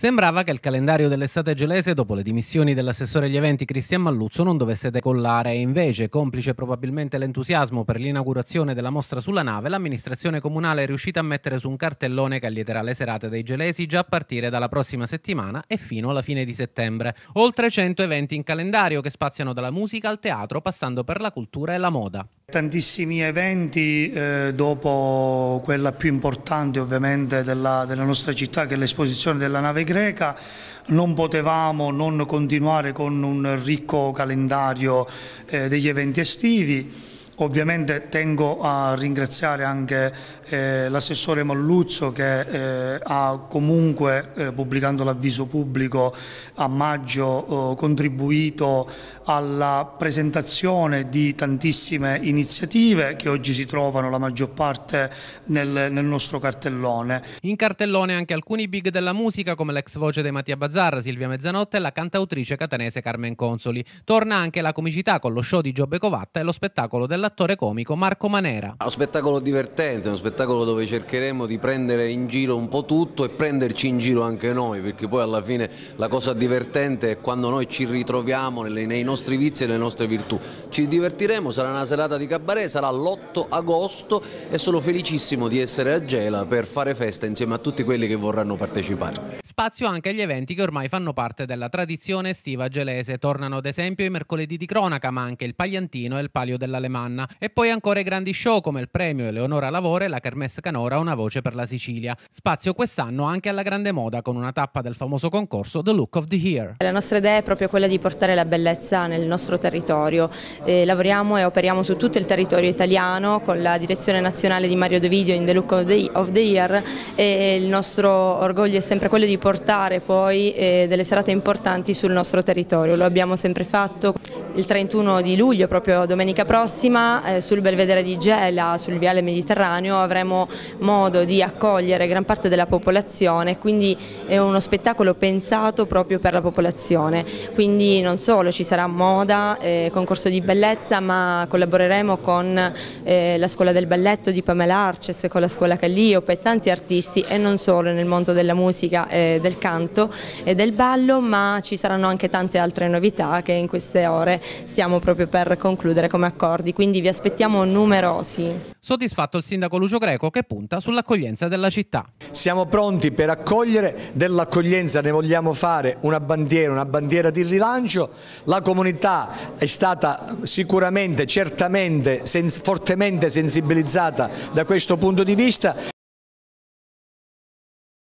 Sembrava che il calendario dell'estate gelese, dopo le dimissioni dell'assessore agli eventi Cristian Malluzzo, non dovesse decollare e invece, complice probabilmente l'entusiasmo per l'inaugurazione della mostra sulla nave, l'amministrazione comunale è riuscita a mettere su un cartellone che allieterà le serate dei gelesi già a partire dalla prossima settimana e fino alla fine di settembre. Oltre 100 eventi in calendario che spaziano dalla musica al teatro, passando per la cultura e la moda. Tantissimi eventi, dopo quella più importante ovviamente della nostra città, che è l'esposizione della nave greca. Non potevamo non continuare con un ricco calendario degli eventi estivi. Ovviamente tengo a ringraziare anche l'assessore Malluzzo che ha comunque, pubblicando l'avviso pubblico a maggio, contribuito alla presentazione di tantissime iniziative che oggi si trovano la maggior parte nel nostro cartellone. In cartellone anche alcuni big della musica come l'ex voce dei Mattia Bazzar, Silvia Mezzanotte e la cantautrice catanese Carmen Consoli. Torna anche la comicità con lo show di Giobbe Covatta e lo spettacolo dell'attore comico Marco Manera. Uno spettacolo divertente, uno spettacolo dove cercheremo di prendere in giro un po' tutto e prenderci in giro anche noi, perché poi alla fine la cosa divertente è quando noi ci ritroviamo nei nostri vizi e nelle nostre virtù. Ci divertiremo, sarà una serata di cabaret, sarà l'8 agosto e sono felicissimo di essere a Gela per fare festa insieme a tutti quelli che vorranno partecipare. Spazio anche agli eventi che ormai fanno parte della tradizione estiva gelese. Tornano ad esempio i mercoledì di cronaca, ma anche il Pagliantino e il Palio dell'Alemanna. E poi ancora i grandi show come il premio Eleonora Lavore e la Kermesse Canora Una voce per la Sicilia. Spazio quest'anno anche alla grande moda con una tappa del famoso concorso The Look of the Year. La nostra idea è proprio quella di portare la bellezza nel nostro territorio. Lavoriamo e operiamo su tutto il territorio italiano con la direzione nazionale di Mario De Video in The Look of the Year e il nostro orgoglio è sempre quello di portare poi delle serate importanti sul nostro territorio. Lo abbiamo sempre fatto. Il 31 di luglio, proprio domenica prossima, sul Belvedere di Gela, sul Viale Mediterraneo, avremo modo di accogliere gran parte della popolazione, quindi è uno spettacolo pensato proprio per la popolazione. Quindi non solo ci sarà moda, concorso di bellezza, ma collaboreremo con la Scuola del Balletto di Pamela Arces, con la Scuola Calliope e tanti artisti, e non solo nel mondo della musica, del canto e del ballo, ma ci saranno anche tante altre novità che in queste ore stiamo proprio per concludere come accordi, quindi vi aspettiamo numerosi. Soddisfatto il sindaco Lucio Greco che punta sull'accoglienza della città. Siamo pronti per accogliere, dell'accoglienza ne vogliamo fare una bandiera di rilancio. La comunità è stata sicuramente, certamente, fortemente sensibilizzata da questo punto di vista